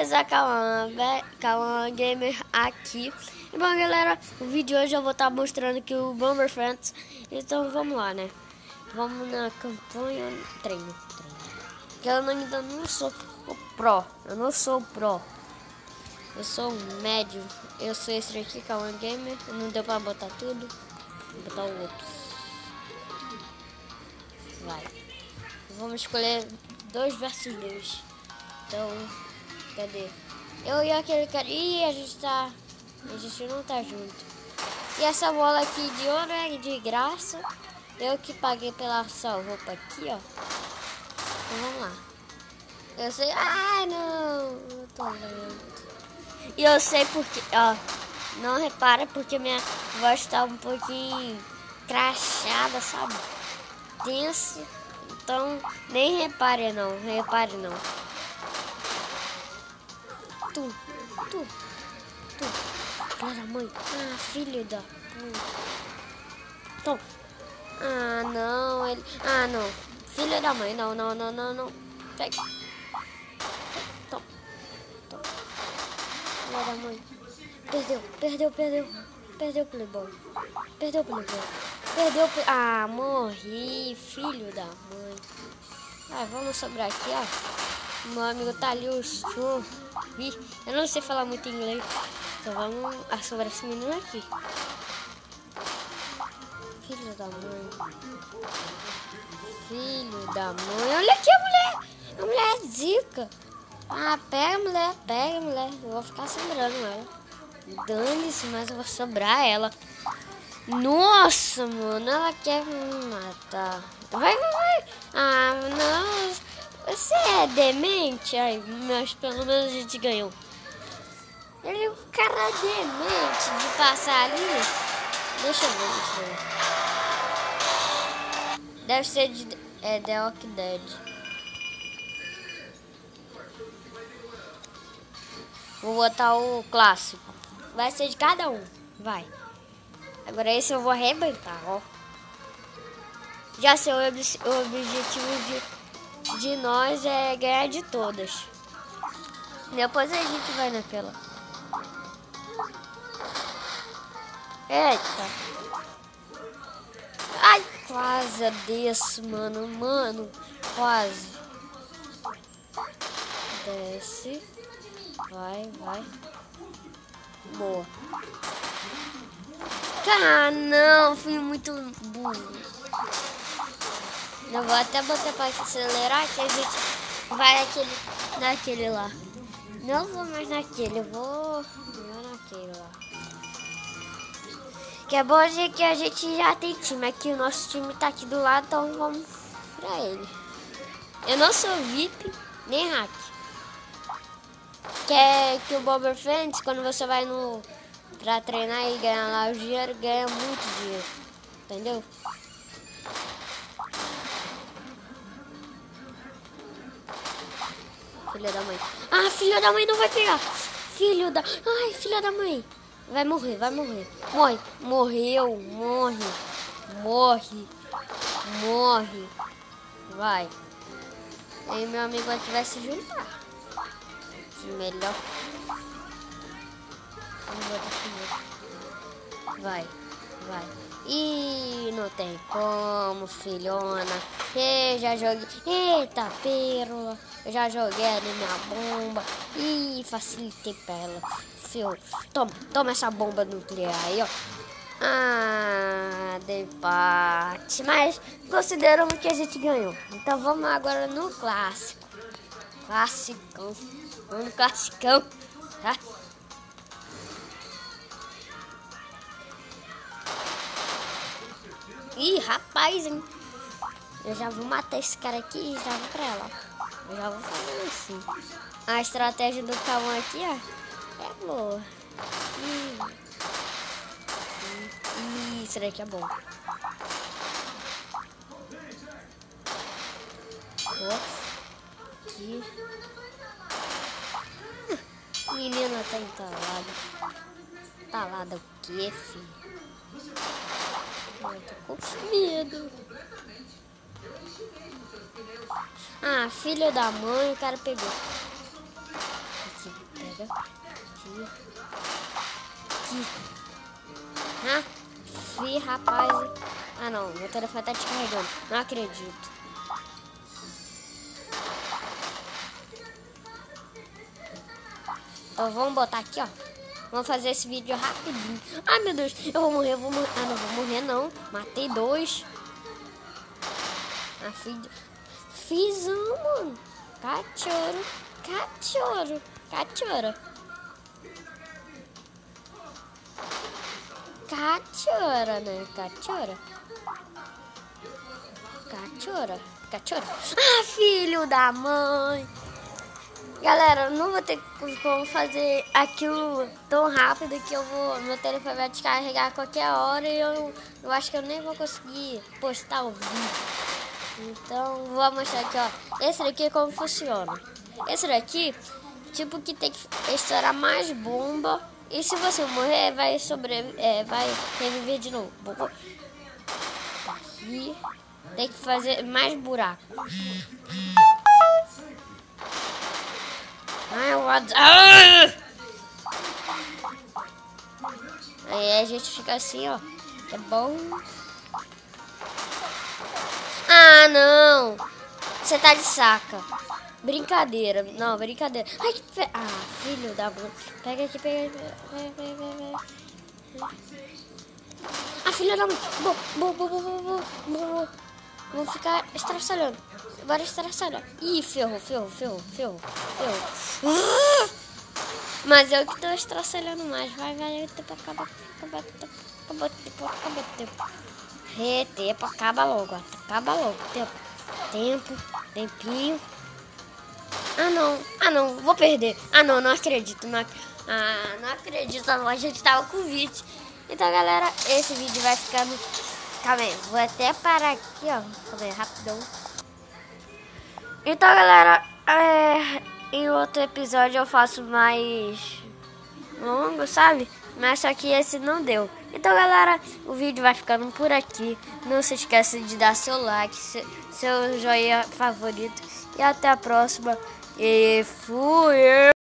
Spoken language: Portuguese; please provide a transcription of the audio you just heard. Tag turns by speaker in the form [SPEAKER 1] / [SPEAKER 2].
[SPEAKER 1] beleza? Cauã Gamer aqui. E bom, galera, o vídeo de hoje eu vou estar mostrando aqui o Bomber Friends. Então vamos lá, né? Vamos na campanha treino. Que eu ainda não sou o pro. Eu não sou o pro. Eu sou o médio. Eu sou esse aqui, Cauã Gamer. Não deu pra botar tudo. Vou botar o outro. Vai. Vamos escolher 2 versus 2. Então, cadê? Eu e aquele cara. Ih, a gente não tá junto. E essa bola aqui de ouro é de graça. Eu que paguei pela sua roupa aqui, ó. Então vamos lá. Eu sei. Ai, não. Eu tô lento. E eu sei porque, ó. Não repara porque minha voz tá um pouquinho crachada, sabe? Tensa. Então, nem repare não. Repare não. Tu. Filha da mãe. Ah, filho da puta. Então. Ah, não. Ele. Ah, não. Filho da mãe. Não. Pega. Toma. Filha da mãe. Perdeu o Playboy. Ah, morri. Filho da mãe. Ah, vamos sobrar aqui, ó. Meu amigo tá ali, o som. Eu não sei falar muito inglês. Então vamos assombrar esse menino aqui. Filho da mãe. Olha aqui a mulher. A mulher é zica. Ah, pega a mulher. Eu vou ficar assombrando ela. Dane-se, mas eu vou assombrar ela. Nossa, mano. Ela quer me matar. Vai. Ah, não. Você é demente? Ai, mas pelo menos a gente ganhou. Ele é um cara demente de passar ali. Deixa eu ver. Deve ser de The Walking Dead. Vou botar o clássico. Vai ser de cada um. Vai. Agora esse eu vou arrebentar, ó. Já sei, o objetivo de nós é ganhar de todas. Depois a gente vai naquela. Eita. Ai, quase desse, mano. Quase. Desce. Vai. Boa. Ah, não. Fui muito burro. Eu vou até botar pra acelerar que a gente vai naquele lá. Não vou mais naquele, eu vou naquele lá. Que é bom que a gente já tem time. Aqui o nosso time tá aqui do lado, então vamos pra ele. Eu não sou VIP, nem hack. Que o Bomber Friends, quando você vai pra treinar e ganhar lá o dinheiro, ganha muito dinheiro. Entendeu? Filha da mãe. Ah, filha da mãe não vai pegar. Filha da mãe. Vai morrer. Morre. Vai. Aí meu amigo aqui vai se juntar. Melhor. Vamos botar primeiro. Vai. Ih, não tem como, filhona. Eu já joguei. Eita, pérola. Eu já joguei ali minha bomba. Ih, facilitei pra ela. Fio. Toma essa bomba nuclear aí, ó. Ah, de empate. Mas consideramos que a gente ganhou. Então vamos agora no clássico. Vamos no classicão. Tá? Ih, rapaz, hein? Eu já vou matar esse cara aqui e já vou pra ela. Eu já vou fazer assim. A estratégia do Cauã aqui, ó, é boa. Isso daqui é bom. Aqui. Menina tá entalada. Entalada o quê, filho? Eu tô com medo. Ah, filho da mãe, o cara pegou. Aqui. Pega. Aqui. Aqui. Ah, fui, rapaz. Ah, não. Meu telefone tá descarregando. Não acredito. Então vamos botar aqui, ó. Vamos fazer esse vídeo rapidinho. Ai, meu Deus. Eu vou morrer, Ah, não vou morrer, não. Matei 2. Ah, fiz um, mano. Cachorro. Cachorro. Cachorro. Cachorro, né? Cachorro. Cachorro. Cachorro. Ah, filho da mãe. Galera, eu não vou ter como fazer aquilo tão rápido que meu telefone vai descarregar a qualquer hora e eu acho que eu nem vou conseguir postar o vídeo. Então, vou mostrar aqui, ó. Esse daqui é como funciona. Esse daqui, tipo que tem que estourar mais bomba e se você morrer, vai reviver de novo. Aqui, tem que fazer mais buraco. Ai, eu Aí a gente fica assim, ó. É bom. Ah, não. Você tá de saca. Brincadeira. Não, brincadeira. Ai, filho da mãe. Pega aqui, pega aqui. Pega. Ah, filho da mãe. Vou ficar estraçalhando. Bora estraçalhar. Ih, ferrou. Mas eu que tô estraçalhando mais. Vai, acaba tempo. Tempo, acaba logo. Tempinho. Ah, não, vou perder. Ah, não acredito. Não acredito, a gente tava com 20. Então, galera, esse vídeo vai ficando... Calma aí, vou até parar aqui, ó. Calma aí, rapidão. Então, galera, em outro episódio eu faço mais longo, sabe? Mas só que esse não deu. Então, galera, o vídeo vai ficando por aqui. Não se esqueça de dar seu like, seu joinha favorito. E até a próxima. E fui!